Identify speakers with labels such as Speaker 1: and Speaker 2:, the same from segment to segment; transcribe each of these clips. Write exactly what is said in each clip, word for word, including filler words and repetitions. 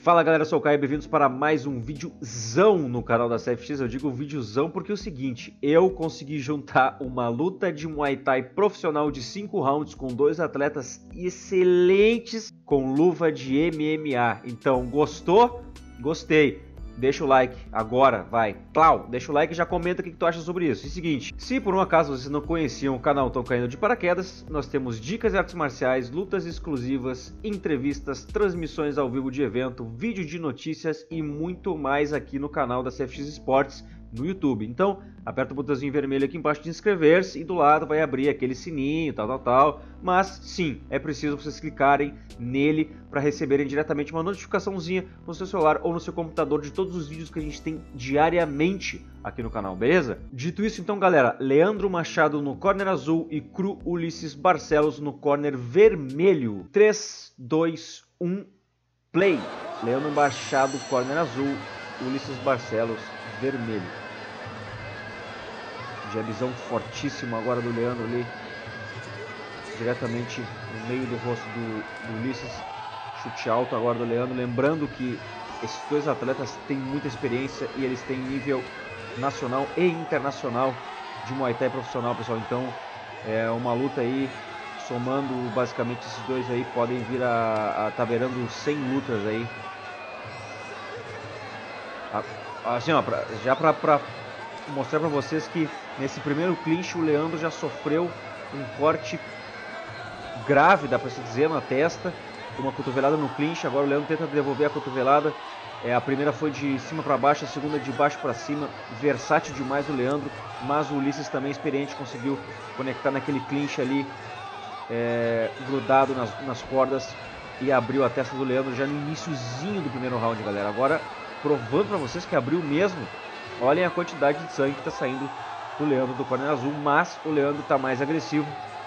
Speaker 1: Fala galera, eu sou o Caio, bem-vindos para mais um videozão no canal da C F X. Eu digo videozão porque é o seguinte, eu consegui juntar uma luta de Muay Thai profissional de cinco rounds com dois atletas excelentes com luva de M M A. Então, gostou? Gostei. Deixa o like agora, vai. Plau, deixa o like e já comenta o que tu acha sobre isso. E seguinte, se por um acaso vocês não conheciam o canal Tão Caindo de Paraquedas, nós temos dicas de artes marciais, lutas exclusivas, entrevistas, transmissões ao vivo de evento, vídeo de notícias e muito mais aqui no canal da C F X Esportes no YouTube. Então, aperta o botãozinho vermelho aqui embaixo de inscrever-se e do lado vai abrir aquele sininho, tal, tal, tal. Mas, sim, é preciso vocês clicarem nele para receberem diretamente uma notificaçãozinha no seu celular ou no seu computador de todos os vídeos que a gente tem diariamente aqui no canal, beleza? Dito isso, então, galera, Leandro Machado no corner azul e Cru Ulisses Barcelos no corner vermelho. três, dois, um, play! Leandro Machado, corner azul, Ulisses Barcelos, vermelho. Jabzão fortíssimo agora do Leandro ali, diretamente no meio do rosto do, do Ulisses. Chute alto agora do Leandro. Lembrando que esses dois atletas têm muita experiência e eles têm nível nacional e internacional de Muay Thai profissional, pessoal. Então é uma luta aí, somando basicamente esses dois aí, podem vir a, a tá beirando cem lutas aí. Assim, ó, pra, já pra, pra mostrar pra vocês que nesse primeiro clinch o Leandro já sofreu um corte grave, dá pra se dizer, na testa, uma cotovelada no clinch. Agora o Leandro tenta devolver a cotovelada. É, a primeira foi de cima para baixo, a segunda de baixo para cima. Versátil demais o Leandro, mas o Ulisses também experiente, conseguiu conectar naquele clinch ali, é, grudado nas, nas cordas, e abriu a testa do Leandro já no iniciozinho do primeiro round, galera. Agora provando para vocês que abriu mesmo. Olhem a quantidade de sangue que está saindo do Leandro do corner azul, mas o Leandro está mais agressivo.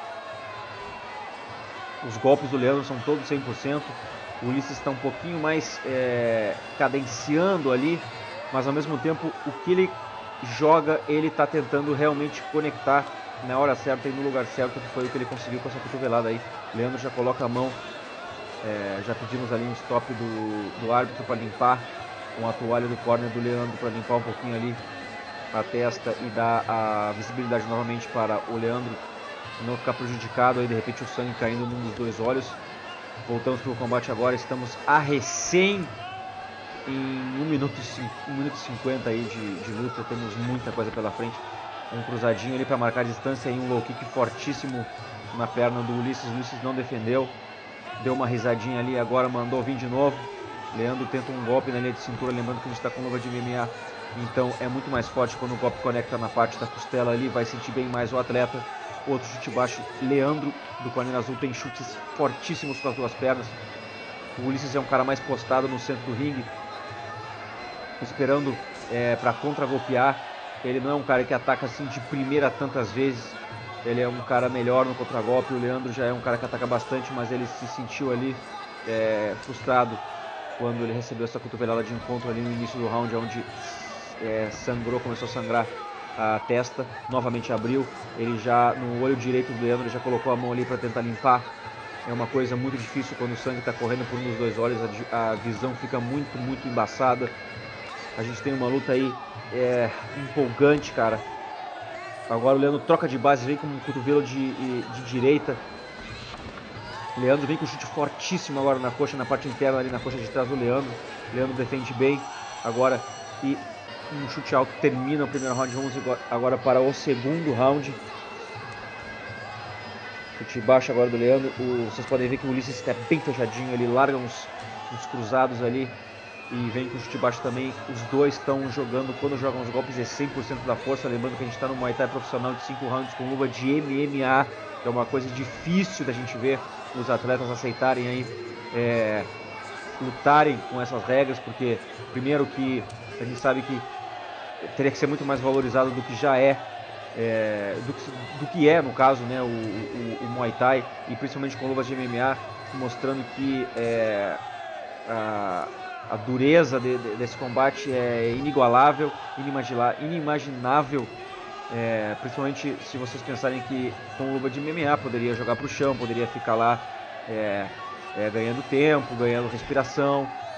Speaker 1: Os golpes do Leandro são todos cem por cento. O Ulisses está um pouquinho mais é, cadenciando ali, mas ao mesmo tempo o que ele joga, ele está tentando realmente conectar na hora certa e no lugar certo, que foi o que ele conseguiu com essa cotovelada aí. O Leandro já coloca a mão, é, já pedimos ali um stop do, do árbitro para limpar com a toalha do corner do Leandro, para limpar um pouquinho ali a testa e dar a visibilidade novamente para o Leandro não ficar prejudicado aí, de repente o sangue caindo num dos dois olhos. Voltamos para o combate agora, estamos a recém em um minuto e cinquenta aí de, de luta, temos muita coisa pela frente. Um cruzadinho ali para marcar a distância e um low kick fortíssimo na perna do Ulisses. O Ulisses não defendeu, deu uma risadinha ali, agora mandou vir de novo. Leandro tenta um golpe na linha de cintura, lembrando que a gente está com luva de M M A, então é muito mais forte quando o golpe conecta na parte da costela ali, vai sentir bem mais o atleta. Outro chute baixo, Leandro do corner azul tem chutes fortíssimos com as duas pernas. O Ulisses é um cara mais postado no centro do ringue, esperando é, para contra-golpear. Ele não é um cara que ataca assim de primeira tantas vezes, ele é um cara melhor no contra-golpe. O Leandro já é um cara que ataca bastante, mas ele se sentiu ali é, frustrado quando ele recebeu essa cotovelada de encontro ali no início do round, onde é, sangrou, começou a sangrar a testa, novamente abriu. Ele já, no olho direito do Leandro, ele já colocou a mão ali para tentar limpar. É uma coisa muito difícil quando o sangue está correndo por um dos dois olhos, a, a visão fica muito, muito embaçada. A gente tem uma luta aí é, empolgante, cara. Agora o Leandro troca de base, vem com um cotovelo de, de direita. Leandro vem com um chute fortíssimo agora na coxa, na parte interna ali, na coxa de trás do Leandro. Leandro defende bem agora e um chute alto termina o primeiro round. Vamos agora para o segundo round. Chute baixo agora do Leandro. O, vocês podem ver que o Ulisses está bem fechadinho, ele larga uns, uns cruzados ali e vem com chute baixo também. Os dois estão jogando, quando jogam os golpes é cem por cento da força. Lembrando que a gente está no Muay Thai profissional de cinco rounds com luva de M M A, que é uma coisa difícil da gente ver os atletas aceitarem aí, é, lutarem com essas regras, porque primeiro que a gente sabe que teria que ser muito mais valorizado do que já é, é do, que, do que é no caso, né, o, o, o Muay Thai, e principalmente com luvas de M M A, mostrando que é, a, a dureza de, de, desse combate é inigualável, inimaginável. É, principalmente se vocês pensarem que com luva de M M A poderia jogar para o chão, poderia ficar lá é, é, ganhando tempo, ganhando respiração.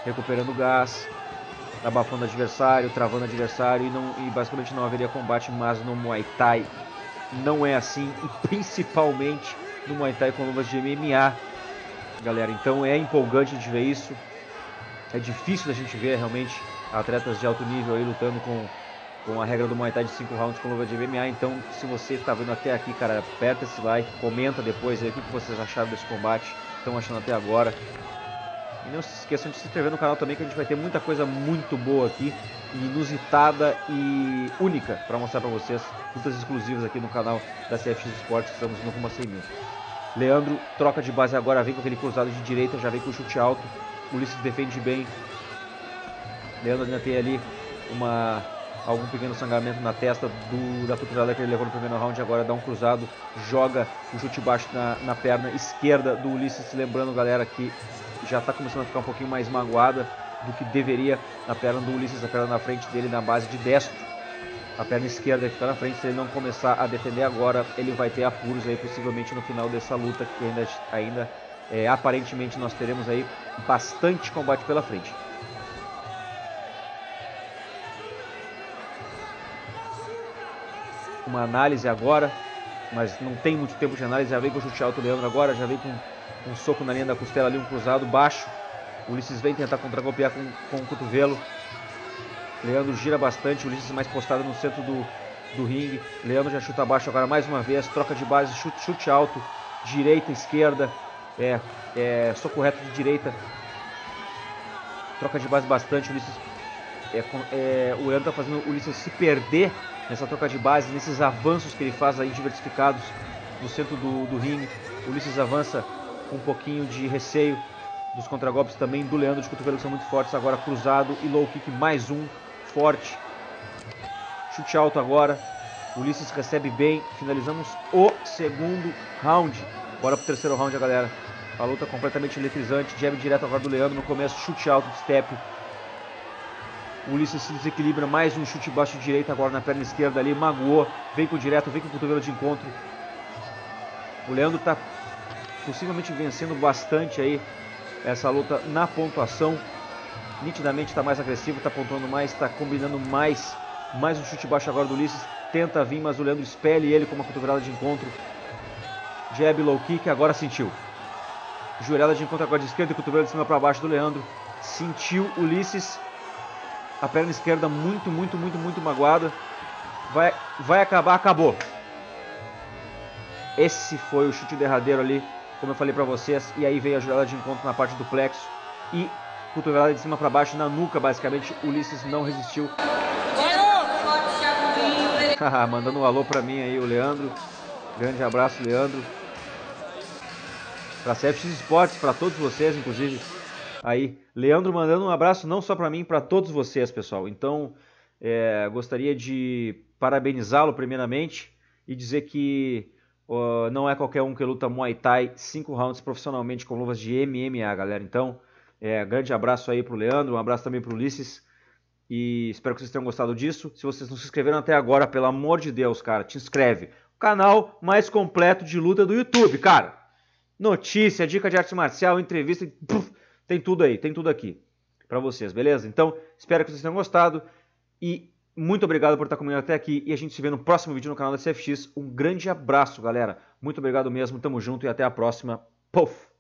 Speaker 1: recuperando gás, abafando o adversário, travando o adversário, e, não, e basicamente não haveria combate, mas no Muay Thai não é assim, e principalmente no Muay Thai com luvas de M M A, galera. Então é empolgante de ver isso, é difícil da gente ver realmente atletas de alto nível aí lutando com, com a regra do Muay Thai de cinco rounds com luva de M M A. Então, se você está vendo até aqui, cara, aperta esse like, comenta depois aí o que vocês acharam desse combate, estão achando até agora. E não se esqueçam de se inscrever no canal também, que a gente vai ter muita coisa muito boa aqui, inusitada e única para mostrar para vocês, lutas exclusivas aqui no canal da C F X Esportes. Estamos no rumo a cem mil. Leandro troca de base agora, vem com aquele cruzado de direita, já vem com o chute alto. Ulisses defende bem. Leandro ainda tem ali uma, algum pequeno sangramento na testa do, da cotovelada que ele levou no primeiro round. Agora dá um cruzado, joga o chute baixo na, na perna esquerda do Ulisses. Lembrando, galera, que já está começando a ficar um pouquinho mais magoada do que deveria na perna do Ulisses. A perna na frente dele na base de destro. A perna esquerda que está na frente. Se ele não começar a defender agora, ele vai ter apuros aí possivelmente no final dessa luta, que ainda, ainda é, aparentemente nós teremos aí bastante combate pela frente. Uma análise agora, mas não tem muito tempo de análise. Já vem com o chute alto o Leandro agora, já vem com um soco na linha da costela ali, um cruzado baixo. O Ulisses vem tentar contra-golpear com, com o cotovelo. Leandro gira bastante, o Ulisses mais postado no centro do, do ringue. Leandro já chuta baixo agora mais uma vez, troca de base, chute, chute alto, direita, esquerda, é, é, soco reto de direita. Troca de base bastante, o Ulisses, é, é, o Leandro tá fazendo o Ulisses se perder nessa troca de base, nesses avanços que ele faz aí diversificados no centro do, do ringue. O Ulisses avança com um pouquinho de receio dos contragolpes também do Leandro, de cotovelo, que são muito fortes. Agora cruzado e low kick, mais um forte. Chute alto agora. O Ulisses recebe bem. Finalizamos o segundo round. Bora pro terceiro round, galera. A luta completamente eletrizante. Jab direto agora do Leandro no começo. Chute alto de step. O Ulisses se desequilibra. Mais um chute baixo de direita agora na perna esquerda ali. Magoou. Vem com o direto. Vem com o cotovelo de encontro. O Leandro tá possivelmente vencendo bastante aí essa luta na pontuação. Nitidamente está mais agressivo, está pontuando mais, está combinando mais. Mais um chute baixo agora do Ulisses. Tenta vir, mas o Leandro expele ele com uma cotovelada de encontro. Jab, low kick, agora sentiu. Joelhada de encontro agora de esquerda e cotovelo de cima para baixo do Leandro. Sentiu Ulisses. A perna esquerda muito, muito, muito, muito magoada. Vai, vai acabar, acabou. Esse foi o chute derradeiro ali, como eu falei pra vocês. E aí veio a joelhada de encontro na parte do plexo. E cotovelada de cima pra baixo na nuca, basicamente. Ulisses não resistiu. Mandando um alô pra mim aí, o Leandro. Grande abraço, Leandro. Pra C F X Esportes, pra todos vocês, inclusive. Aí, Leandro mandando um abraço não só pra mim, pra todos vocês, pessoal. Então, é, gostaria de parabenizá-lo primeiramente e dizer que Uh, não é qualquer um que luta Muay Thai cinco rounds profissionalmente com luvas de M M A, galera. Então, é, grande abraço aí pro Leandro, um abraço também pro Ulisses. E espero que vocês tenham gostado disso. Se vocês não se inscreveram até agora, pelo amor de Deus, cara, te inscreve. O canal mais completo de luta do YouTube, cara. Notícia, dica de arte marcial, entrevista, puf, tem tudo aí, tem tudo aqui pra vocês, beleza? Então, espero que vocês tenham gostado e muito obrigado por estar comigo até aqui e a gente se vê no próximo vídeo no canal da C F X. Um grande abraço, galera. Muito obrigado mesmo, tamo junto e até a próxima. Puf!